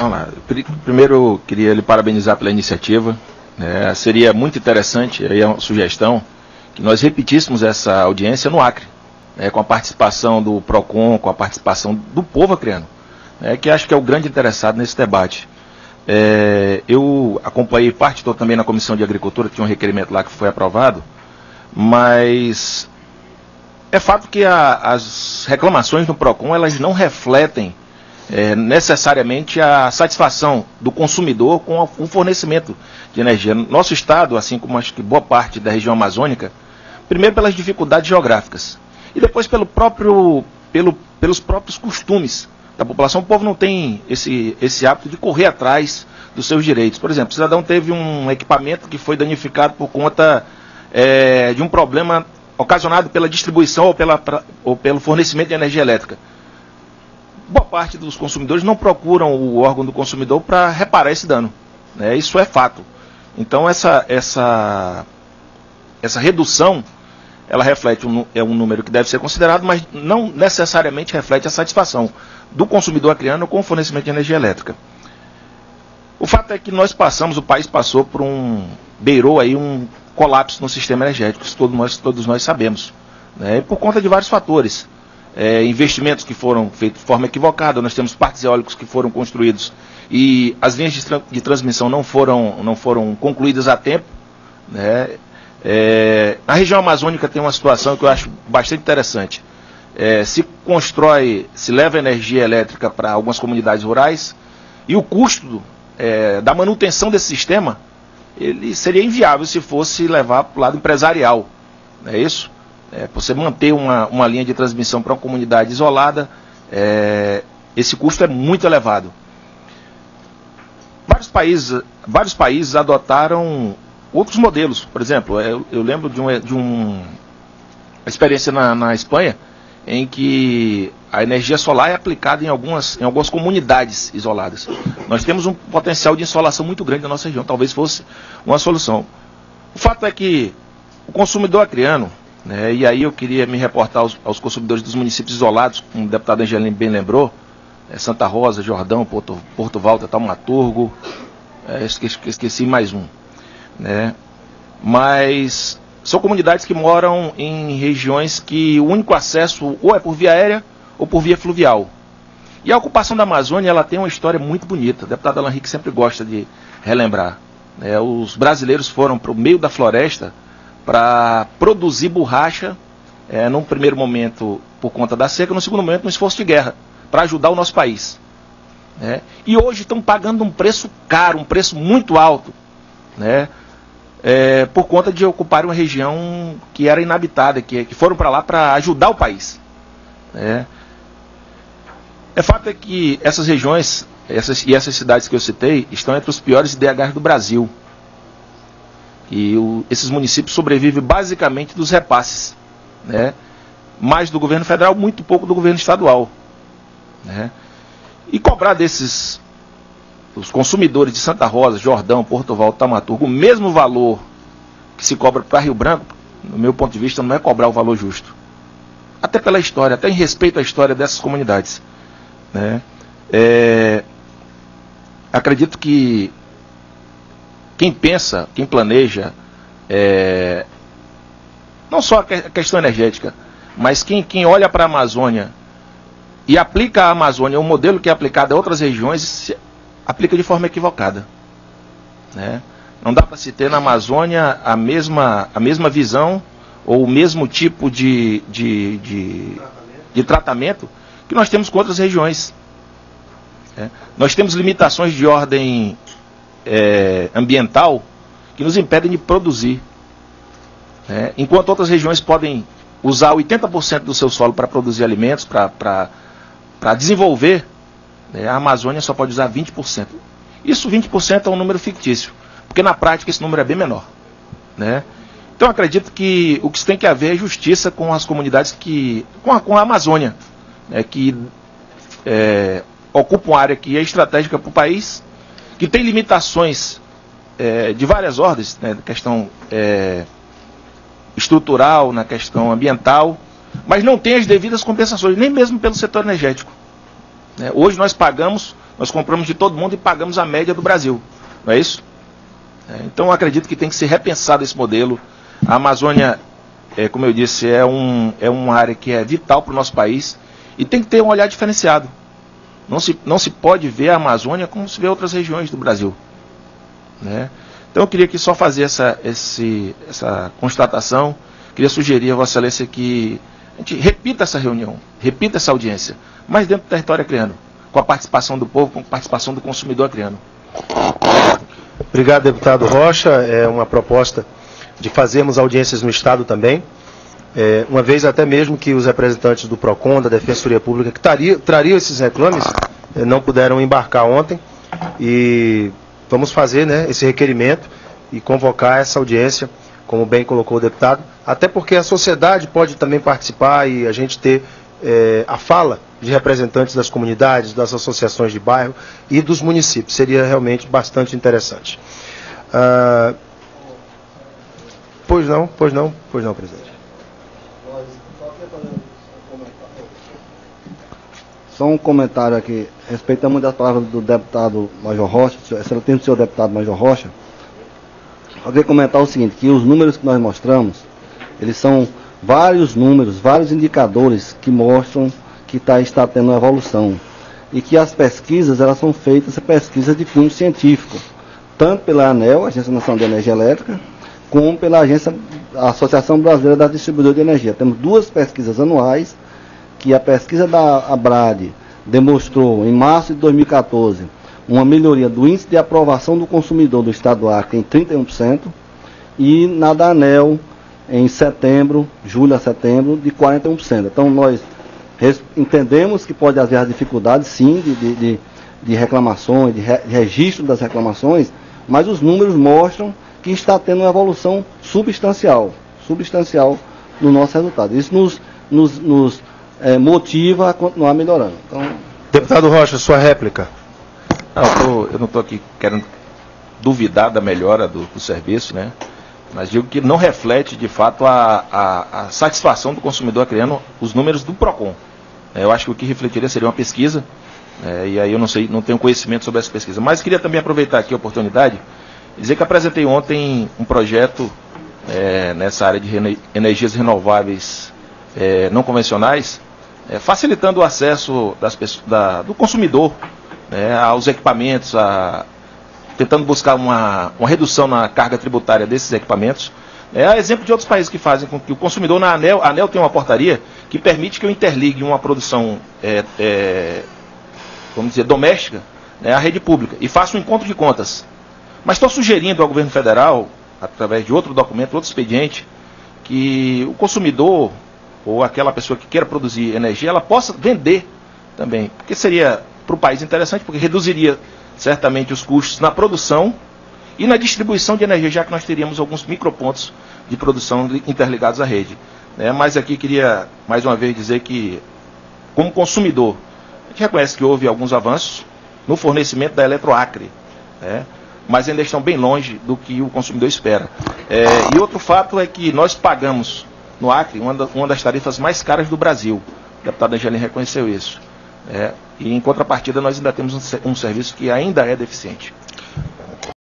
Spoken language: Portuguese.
Vamos lá. Primeiro, eu queria lhe parabenizar pela iniciativa. Seria muito interessante, aí é uma sugestão, que nós repetíssemos essa audiência no Acre, com a participação do PROCON, com a participação do povo acreano, que acho que é o grande interessado nesse debate. Eu acompanhei parte, estou também na Comissão de Agricultura, tinha um requerimento lá que foi aprovado, mas é fato que as reclamações do PROCON, elas não refletem necessariamente a satisfação do consumidor com o fornecimento de energia. Nosso estado, assim como acho que boa parte da região amazônica, primeiro pelas dificuldades geográficas e depois pelos próprios costumes da população. O povo não tem esse hábito de correr atrás dos seus direitos. Por exemplo, o cidadão teve um equipamento que foi danificado por conta de um problema ocasionado pela distribuição ou pelo fornecimento de energia elétrica. Boa parte dos consumidores não procuram o órgão do consumidor para reparar esse dano. Isso é fato. Então, essa redução, ela reflete um número que deve ser considerado, mas não necessariamente reflete a satisfação do consumidor acreano com o fornecimento de energia elétrica. O fato é que o país passou por beirou aí um colapso no sistema energético, isso todos nós sabemos, por conta de vários fatores. Investimentos que foram feitos de forma equivocada, nós temos parques eólicos que foram construídos e as linhas de transmissão não foram concluídas a tempo. Na região amazônica tem uma situação que eu acho bastante interessante. Se leva energia elétrica para algumas comunidades rurais e o custo da manutenção desse sistema, ele seria inviável se fosse levar para o lado empresarial, não é isso? Você manter uma linha de transmissão para uma comunidade isolada, esse custo é muito elevado. Vários países adotaram outros modelos. Por exemplo, eu lembro de uma experiência na Espanha, em que a energia solar é aplicada em algumas comunidades isoladas. Nós temos um potencial de insolação muito grande na nossa região, talvez fosse uma solução. O fato é que o consumidor acreano, e aí eu queria me reportar aos consumidores dos municípios isolados, como o deputado Angelino bem lembrou, Santa Rosa, Jordão, Porto Valta, Taumaturgo, esqueci mais um. Mas são comunidades que moram em regiões que o único acesso ou é por via aérea ou por via fluvial. E a ocupação da Amazônia, ela tem uma história muito bonita. O deputado Alan Henrique sempre gosta de relembrar. Os brasileiros foram para o meio da floresta para produzir borracha, num primeiro momento por conta da seca, no segundo momento no esforço de guerra, para ajudar o nosso país. E hoje estão pagando um preço caro, um preço muito alto, por conta de ocupar uma região que era inabitada, que foram para lá para ajudar o país. Fato é que essas regiões e essas cidades que eu citei estão entre os piores IDHs do Brasil. E esses municípios sobrevivem basicamente dos repasses, mais do governo federal, muito pouco do governo estadual. E cobrar os consumidores de Santa Rosa, Jordão, Porto Valto, Taumaturgo, o mesmo valor que se cobra para Rio Branco, no meu ponto de vista, não é cobrar o valor justo. Até pela história, até em respeito à história dessas comunidades. Acredito que quem pensa, quem planeja, não só a questão energética, mas quem olha para a Amazônia e aplica a Amazônia, o modelo que é aplicado a outras regiões, aplica de forma equivocada. Não dá para se ter na Amazônia a mesma visão ou o mesmo tipo de tratamento que nós temos com outras regiões. Nós temos limitações de ordem ambiental que nos impedem de produzir. Enquanto outras regiões podem usar 80% do seu solo para produzir alimentos, para desenvolver, a Amazônia só pode usar 20%. Isso 20% é um número fictício, porque na prática esse número é bem menor. Então acredito que o que se tem que haver é justiça com as comunidades com a Amazônia, que ocupa uma área que é estratégica para o país, que tem limitações de várias ordens, na questão estrutural, na questão ambiental, mas não tem as devidas compensações, nem mesmo pelo setor energético. Hoje nós pagamos nós compramos de todo mundo e pagamos a média do Brasil, não é isso? Então eu acredito que tem que ser repensado esse modelo. A Amazônia, como eu disse, é uma área que é vital para o nosso país e tem que ter um olhar diferenciado. Não se pode ver a Amazônia como se vê outras regiões do Brasil, né? Então eu queria aqui só fazer essa constatação. Queria sugerir a Vossa Excelência que a gente repita essa reunião, repita essa audiência, mas dentro do território acreano, com a participação do povo, com a participação do consumidor acreano. Obrigado, deputado Rocha. É uma proposta de fazermos audiências no Estado também, uma vez até mesmo que os representantes do PROCON, da Defensoria Pública, que trariam esses reclames, não puderam embarcar ontem, e vamos fazer, né, esse requerimento e convocar essa audiência, como bem colocou o deputado, até porque a sociedade pode também participar e a gente ter a fala de representantes das comunidades, das associações de bairro e dos municípios. Seria realmente bastante interessante. Pois não, presidente. Só um comentário aqui, respeitando das palavras do deputado Major Rocha, excelente senhor deputado Major Rocha. Eu queria comentar o seguinte, que os números que nós mostramos, eles são vários números, vários indicadores que mostram que está tendo uma evolução. E que as pesquisas, elas são feitas, pesquisas de cunho científico, tanto pela ANEEL, Agência Nacional de Energia Elétrica, como pela Associação Brasileira da Distribuidora de Energia. Temos duas pesquisas anuais, que a pesquisa da ABRAD demonstrou, em março de 2014, uma melhoria do índice de aprovação do consumidor do Estado do Acre em 31%, e na da ANEEL, em julho a setembro, de 41%. Então, nós entendemos que pode haver dificuldades, sim, de reclamações, de registro das reclamações, mas os números mostram que está tendo uma evolução substancial no nosso resultado. Isso nos motiva a continuar melhorando. Então, deputado Rocha, sua réplica. Não, eu não estou aqui querendo duvidar da melhora do serviço, né? Mas digo que não reflete, de fato, a satisfação do consumidor acreano, os números do PROCON. Eu acho que o que refletiria seria uma pesquisa, e aí eu não tenho conhecimento sobre essa pesquisa. Mas queria também aproveitar aqui a oportunidade e dizer que apresentei ontem um projeto nessa área de energias renováveis não convencionais, facilitando o acesso do consumidor aos equipamentos, tentando buscar uma redução na carga tributária desses equipamentos. A exemplo de outros países que fazem com que o consumidor, a ANEEL tem uma portaria que permite que eu interligue uma produção, vamos dizer, doméstica, à rede pública, e faça um encontro de contas. Mas estou sugerindo ao governo federal, através de outro documento, outro expediente, que o consumidor, ou aquela pessoa que queira produzir energia, ela possa vender também, porque seria para o país interessante, porque reduziria certamente os custos na produção e na distribuição de energia, já que nós teríamos alguns micropontos de produção interligados à rede. Mas aqui queria mais uma vez dizer que, como consumidor, a gente reconhece que houve alguns avanços no fornecimento da Eletroacre, mas ainda estão bem longe do que o consumidor espera. E outro fato é que nós pagamos no Acre uma das tarifas mais caras do Brasil. O deputado Angelim reconheceu isso. E em contrapartida nós ainda temos um serviço que ainda é deficiente.